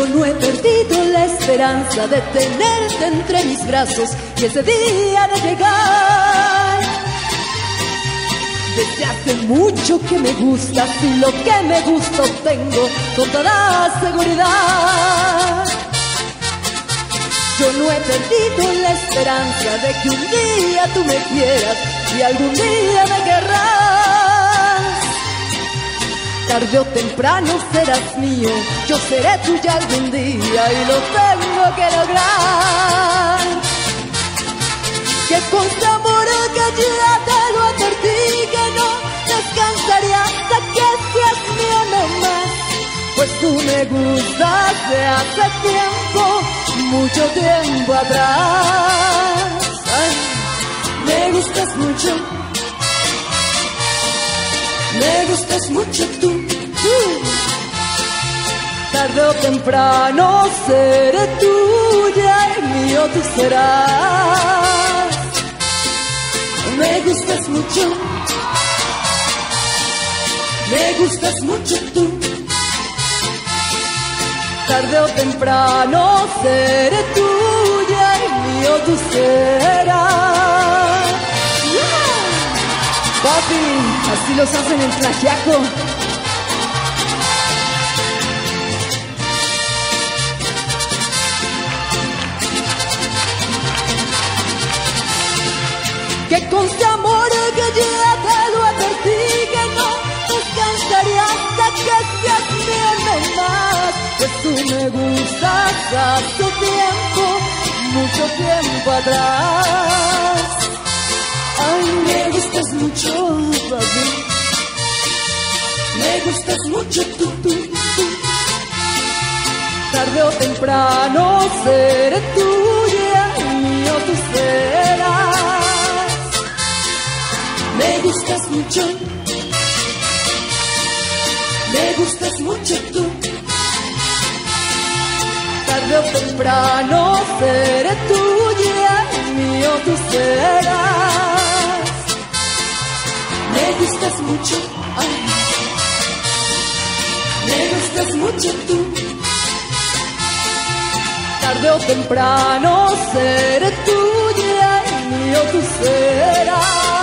Yo no he perdido la esperanza de tenerte entre mis brazos y ese día de llegar. Desde hace mucho que me gustas y lo que me gusta obtengo con toda seguridad. Yo no he perdido la esperanza de que un día tú me quieras y algún día me querrás. Tarde o temprano serás mío, yo seré tuya algún día y lo tengo que lograr. Que con tu amor que ya te lo advertí, que no descansaré hasta que seas mío nomás. Pues tú me gustas de hace tiempo, mucho tiempo atrás. Ay, me gustas mucho, me gustas mucho tú. Tarde o temprano seré tuya y mío tú serás. Me gustas mucho, me gustas mucho tú. Tarde o temprano seré tuya y mío tú serás. Yeah. Papi, así los hacen en Tlaxiaco. Que con este amor que ya te lo advertí, que no descansaré hasta que seas mío nomás. Pues tú me gustas hace tiempo, mucho tiempo atrás. Ay, me gustas mucho, papi. Me gustas mucho tú. Tarde o temprano seré tuya y mío tú serás. Me gustas mucho, me gustas mucho tú. Tarde o temprano seré tuya y mío tú serás. Me gustas mucho, ay, me gustas mucho tú. Tarde o temprano seré tuya y mío tú serás.